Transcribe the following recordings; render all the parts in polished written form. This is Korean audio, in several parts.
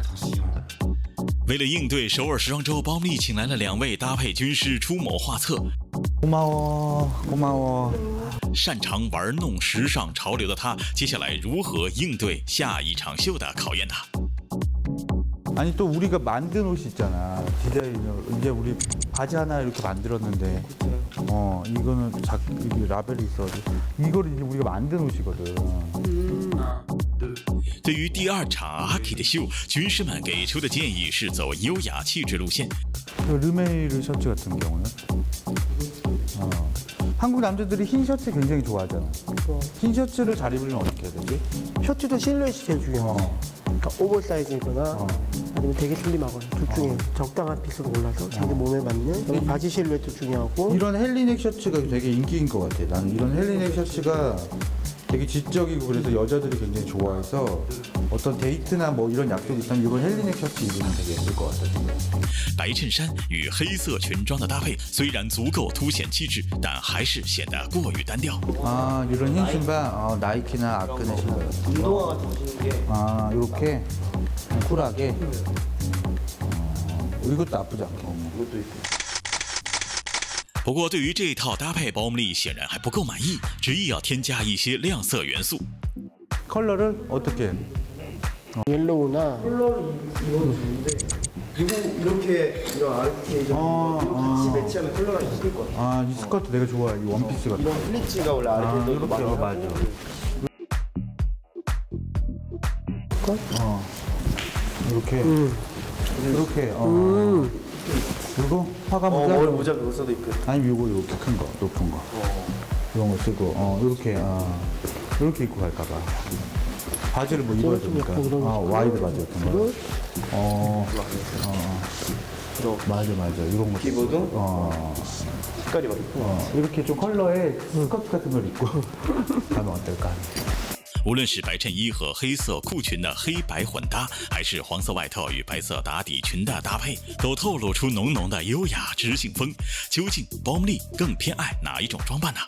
为了应对首尔时装周，包丽请来了2位搭配军师出谋划策。 고마워. 擅长玩弄时尚潮流的他，接下来如何应对下一场秀的考验呢？ 아니 또 우리가 만든 옷 있잖아. 디자인을 이제 우리 바지 하나 이렇게 만들었는데, 이거는 이게 라벨이 있어가지고 이거를 이제 우리가 만든 옷이거든. 对于第2场 아키 的秀，军师们给出的建议是走优雅气质路线。 르메이르 셔츠 같은 경우는, 한국 남자들이 흰 셔츠 굉장히 좋아하잖아. 흰 셔츠를 잘 입으려면 어떻게 해야 되지? 셔츠도 실루엣이 제일 중요해요. 그러니까 오버사이즈이거나 아니면 되게 슬림하거나 둘 중에 적당한 핏으로 골라서 자기 몸에 맞는 바지 실루엣도 중요하고. 이런 헬리넥 셔츠가 되게 인기인 것 같아. 나는 이런 헬리넥 셔츠가 되게 지적이고 그래서 여자들이 굉장히 좋아해서 어떤 데이트나 뭐 이런 약속이 있다면 이걸 헬리넥 셔츠 입으면 되게 예쁠 것 같아. 白衬衫与黑色裙装的搭配虽然足够凸显气质，但还是显得过于单调。 아, 이런 흰 신발, 나이키나 아크네 신발. 운동화 같은 거 신는 게. 아, 이렇게 쿨하게. 이것도 나쁘지 않게. 이것도 있고. 不过，对于这套搭配，包丽显然还不够满意，执意要添加一些亮色元素。 컬러를 어떻게? 옐로우나. 이거도 좋은데. 그리고 이렇게 이런 아르케이저 같이 배치하면 컬러가 있을 것 같아. 아, 이 스커트 내가 좋아해. 이 원피스 같은. 이런 플리츠가 원래 아르케이저 이렇게 많이 맞아. 이렇게. 이렇게. 그리고 화가 모자 넣어서도 입고. 아니 요거 이렇게 큰 거, 높은 거. 이런 거 쓰고, 이렇게 이렇게 입고 갈까봐. 바지를 뭐 입어야 되니까. 와이드 바지 같은 거. 맞아. 이런 거. 기보도? 색깔이 막 있고. 이렇게 좀 컬러에 스커트 같은 걸 입고 가면 어떨까? 无论是白衬衣和黑色裤裙的黑白混搭，还是黄色外套与白色打底裙的搭配，都透露出浓浓的优雅知性风。究竟包丽更偏爱哪一种装扮呢？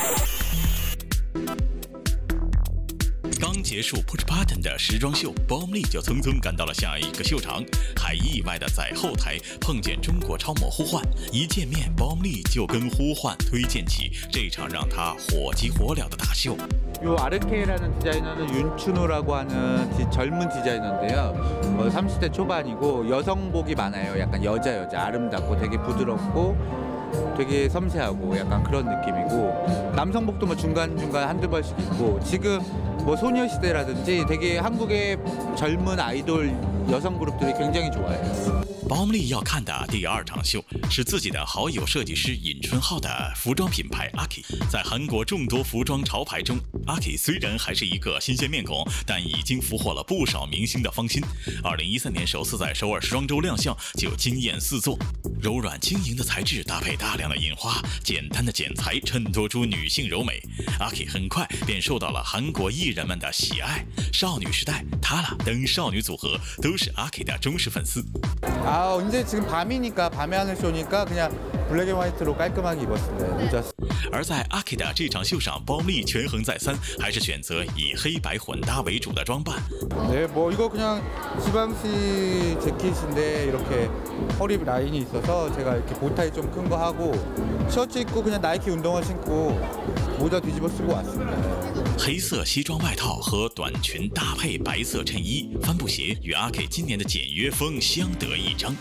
刚结束 Push Button 的时装秀，包丽就匆匆赶到了下一个秀场，还意外的在后台碰见中国超模呼唤。一见面，包丽就跟呼唤推荐起这场让他火急火燎的大秀。 요 아르케라는 디자이너는 윤춘호라고 하는 젊은 디자이너인데요. 30대 초반이고 여성복이 많아요. 약간 여자 아름답고 되게 부드럽고 되게 섬세하고 약간 그런 느낌이고 남성복도 뭐 중간중간 한두 번씩 있고 지금 뭐 소녀시대라든지 되게 한국의 젊은 아이돌 여성 그룹들이 굉장히 좋아해요. 包丽要看的第2场秀是自己的好友设计师尹春浩的服装品牌 AKI。在韩国众多服装潮牌中 ，AKI 虽然还是一个新鲜面孔，但已经俘获了不少明星的芳心。2013年首次在首尔时装周亮相就惊艳四座，柔软轻盈的材质搭配大量的印花，简单的剪裁衬托出女性柔美。AKI 很快便受到了韩国艺人们的喜爱，少女时代、TARA等少女组合都是 AKI 的忠实粉丝。 이제 지금 밤이니까 밤에 하는 쇼니까 그냥 블랙 앤 화이트로 깔끔하게 입었어요. 모자. 而在 AKI 的这场秀上，包丽权衡再三，还是选择以黑白混搭为主的装扮。 네, 뭐 이거 그냥 지방시 재킷인데 이렇게 허리 라인이 있어서 제가 이렇게 보타이 좀 큰 거 하고 셔츠 입고 그냥 나이키 운동화 신고 모자 뒤집어 쓰고 왔습니다. 黑色西装外套和短裙搭配白色衬衣、帆布鞋，与 AKI 今年的简约风相得益彰。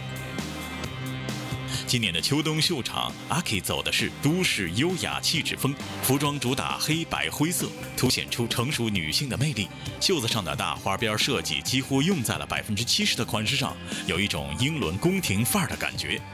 今年的秋冬秀场 ，AKI 走的是都市优雅气质风，服装主打黑白灰色，凸显出成熟女性的魅力。袖子上的大花边设计几乎用在了70%的款式上，有一种英伦宫廷范儿的感觉。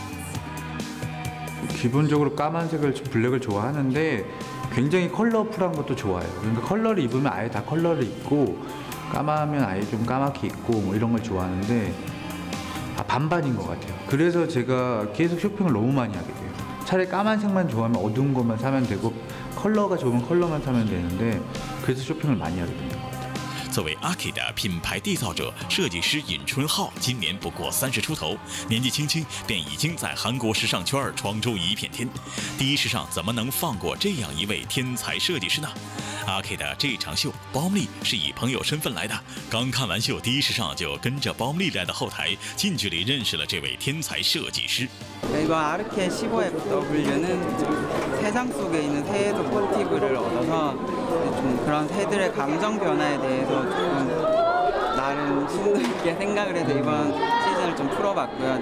기본적으로 까만색을 블랙을 좋아하는데 굉장히 컬러풀한 것도 좋아해요. 그러니까 컬러를 입으면 아예 다 컬러를 입고 까마면 아예 좀 까맣게 입고 뭐 이런 걸 좋아하는데 반반인 것 같아요. 그래서 제가 계속 쇼핑을 너무 많이 하게 돼요. 차라리 까만색만 좋아하면 어두운 것만 사면 되고 컬러가 좋으면 컬러만 사면 되는데 그래서 쇼핑을 많이 하게 되는 것 같아요. 作为 AKI 的品牌缔造者、设计师尹春浩，今年不过30出头，年纪轻轻便已经在韩国时尚圈闯出一片天。第一时尚怎么能放过这样一位天才设计师呢？AKI 的这场秀，包丽是以朋友身份来的。刚看完秀，第一时尚就跟着包丽来到后台，近距离认识了这位天才设计师。 이번 아르케 15FW는 세상 속에 있는 새에서 모티브를 얻어서 좀 그런 새들의 감정 변화에 대해서 조금 나름 심도 있게 생각을 해서 이번 시즌을 좀 풀어봤고요.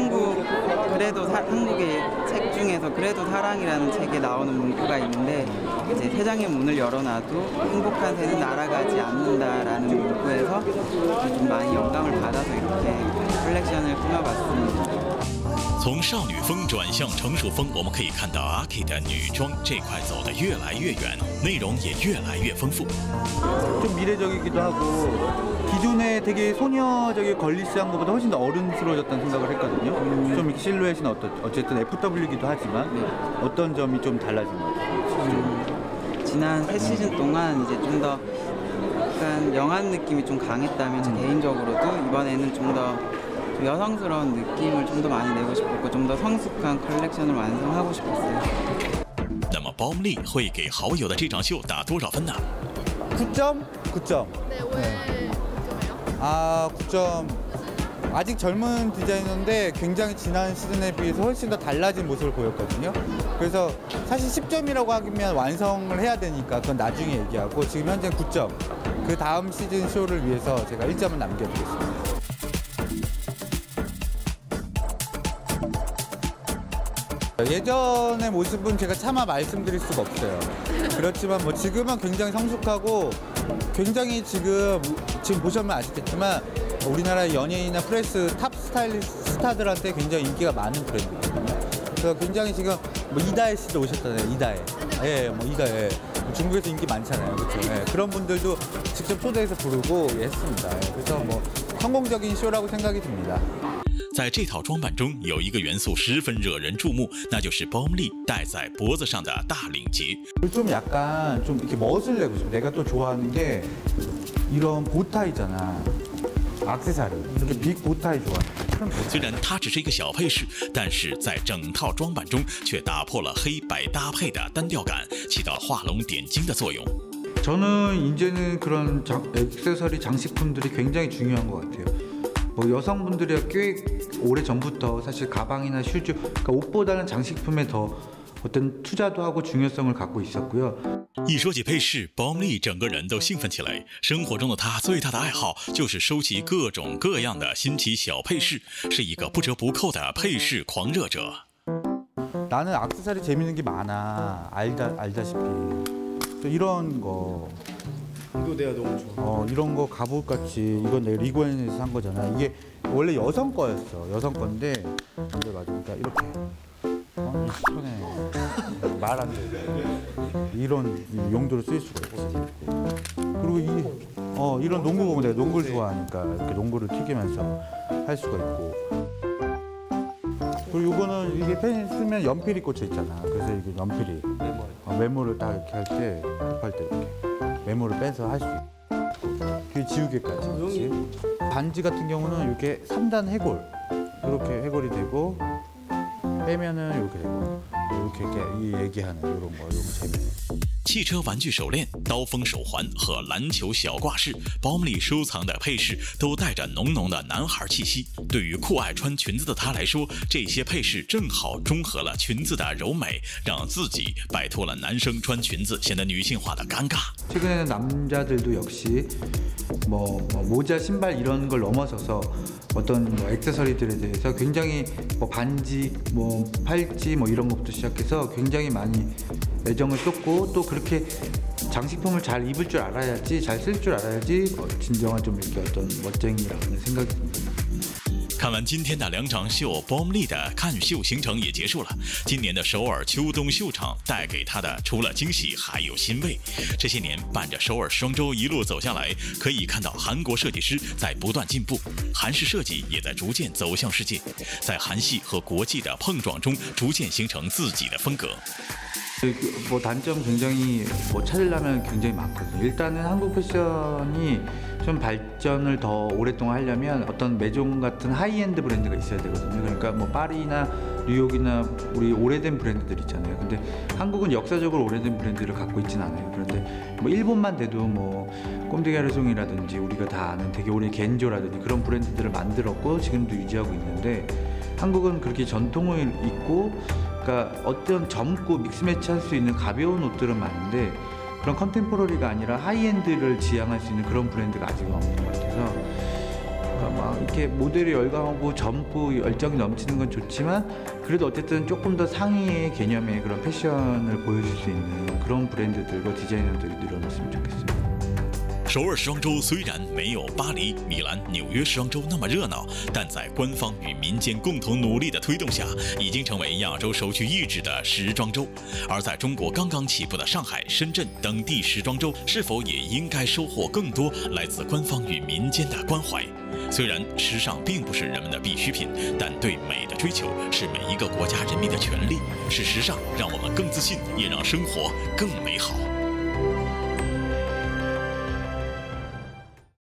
한국의 책 중에서 그래도 사랑이라는 책에 나오는 문구가 있는데 이제 세상의 문을 열어놔도 행복한 새는 날아가지 않는다라는 문구에서 좀 많이 영감을 받아서 이렇게 컬렉션을 꾸며봤습니다. 从少女风转向成熟风，我们可以看到 AKI 的女装这块走得越来越远，内容也越来越丰富。 좀 미래적이기도 하고 기존에 되게 소녀적인 걸리스한 것보다 훨씬 더 어른스러워졌다는 생각을 했거든요. 좀 실루엣은 어쨌든 FW이기도 하지만 어떤 점이 좀 달라진 것 같아요? 지난 3시즌 동안 이제 좀 더 약간 영한 느낌이 좀 강했다면 제 개인적으로도 이번에는 좀 더 여성스러운 느낌을 좀 더 많이 내고 싶었고 좀 더 성숙한 컬렉션을 완성하고 싶었어요. 那么包丽会给好友的这场秀打多少分呢？ 9점? 9점. 네, 왜 9점이요? 아, 9점. 아직 젊은 디자이너인데 굉장히 지난 시즌에 비해서 훨씬 더 달라진 모습을 보였거든요. 그래서 사실 10점이라고 하면 완성을 해야 되니까 그건 나중에 얘기하고 지금 현재 9점. 그 다음 시즌 쇼를 위해서 제가 1점을 남겨두겠습니다. 예전의 모습은 제가 차마 말씀드릴 수가 없어요. 그렇지만 뭐 지금은 굉장히 성숙하고 굉장히 지금 보시면 아시겠지만 우리나라 연예인이나 프레스 탑 스타일리스트 스타들한테 굉장히 인기가 많은 브랜드거든요. 그래서 굉장히 지금 뭐 이다혜 씨도 오셨잖아요. 이다혜. 예, 뭐 이다혜. 중국에서 인기 많잖아요. 그렇죠. 예, 그런 분들도 직접 초대해서 부르고 했습니다. 예, 그래서 뭐 성공적인 쇼라고 생각이 듭니다. 在这套装扮中，有一个元素十分惹人注目，那就是包丽戴在脖子上的大领结。 좀 약간 좀 이렇게 멋을 내고 싶어. 내가 또 좋아하는 게 이런 보타이잖아. 액세서리. 이렇게 빅 보타이 좋아해. 虽然它只是一个小配饰，但是在整套装扮中却打破了黑白搭配的单调感，起到画龙点睛的作用。 저는 이제는 그런 액세서리 장식품들이 굉장히 중요한 것 같아요. 뭐 여성분들이 꽤 오래 전부터 사실 가방이나 슈즈, 그러니까 옷보다는 장식품에 더 어떤 투자도 하고 중요성을 갖고 있었고요. 一说起配饰，包丽整个人都兴奋起来。生活中的她最大的爱好就是收集各种各样的新奇小配饰，是一个不折不扣的配饰狂热者。 나는 액세서리 재밌는 게 많아. 알다시피. 또 이런 거. 이거 내가 너무 좋아. 이런 거 갑옷같이 이건 내가 리고엔에서 산 거잖아. 이게 원래 여성 거였어. 여성 건데 이제 맞으니까 이렇게. 손에 말 안 돼. 이런 용도로 쓸 수가 있어. 그리고 이런 농구공 내가 농구를 좋아하니까 이렇게 농구를 튀기면서 할 수가 있고. 그리고 이거는 이게 펜 쓰면 연필이 꽂혀 있잖아. 그래서 이게 연필이 메모를 딱 이렇게 할 때 급할 때 이렇게 메모를 빼서 할 수 있고. 그 지우개까지. 그렇지? 반지 같은 경우는 이렇게 3단 해골 이렇게 해골이 되고 빼면은 이렇게 되고 이렇게 얘기하는 이런 거 재밌네. 汽车玩具手链、刀锋手环和篮球小挂饰，包丽收藏的配饰都带着浓浓的男孩气息。对于酷爱穿裙子的她来说，这些配饰正好中和了裙子的柔美，让自己摆脱了男生穿裙子显得女性化的尴尬。 최근에는 남자들도 역시 뭐 모자, 신발 이런 걸 넘어서서 어떤 뭐 액세서리들에 대해서 굉장히 뭐 반지, 뭐 팔찌 뭐 이런 것부터 시작해서 굉장히 많이 애정을 쏟고 또 그렇게 장식품을 잘 입을 줄 알아야지, 잘 쓸 줄 알아야지 진정한 좀 이렇게 어떤 멋쟁이라는 생각이 듭니다. 看完今天的2场秀，包丽的看秀行程也结束了。今年的首尔秋冬秀场带给她的除了惊喜，还有欣慰。这些年伴着首尔时装周一路走下来，可以看到韩国设计师在不断进步，韩式设计也在逐渐走向世界，在韩系和国际的碰撞中，逐渐形成自己的风格。 뭐 단점 굉장히 뭐 찾으려면 굉장히 많거든요. 일단은 한국 패션이 좀 발전을 더 오랫동안 하려면 어떤 메종 같은 하이엔드 브랜드가 있어야 되거든요. 그러니까 뭐 파리나 뉴욕이나 우리 오래된 브랜드들 있잖아요. 근데 한국은 역사적으로 오래된 브랜드를 갖고 있진 않아요. 그런데 뭐 일본만 돼도 뭐 꼼데가르송이라든지 우리가 다 아는 되게 오래 겐조라든지 그런 브랜드들을 만들었고 지금도 유지하고 있는데 한국은 그렇게 전통을 잇고 그러니까 어떤 젊고 믹스매치 할 수 있는 가벼운 옷들은 많은데 그런 컨템포러리가 아니라 하이엔드를 지향할 수 있는 그런 브랜드가 아직은 없는 것 같아서 그러니까 막 이렇게 모델이 열광하고 젊고 열정이 넘치는 건 좋지만 그래도 어쨌든 조금 더 상위의 개념의 그런 패션을 보여줄 수 있는 그런 브랜드들과 디자이너들이 늘어났으면 좋겠습니다. 首尔时装周虽然没有巴黎、米兰、纽约时装周那么热闹，但在官方与民间共同努力的推动下，已经成为亚洲首屈一指的时装周。而在中国刚刚起步的上海、深圳等地时装周，是否也应该收获更多来自官方与民间的关怀？虽然时尚并不是人们的必需品，但对美的追求是每一个国家人民的权利。是时尚让我们更自信，也让生活更美好。